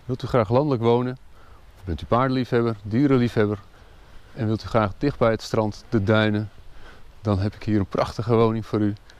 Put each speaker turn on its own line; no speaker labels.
Wilt u graag landelijk wonen? Of bent u paardenliefhebber, dierenliefhebber? En wilt u graag dicht bij het strand, de duinen? Dan heb ik hier een prachtige woning voor u.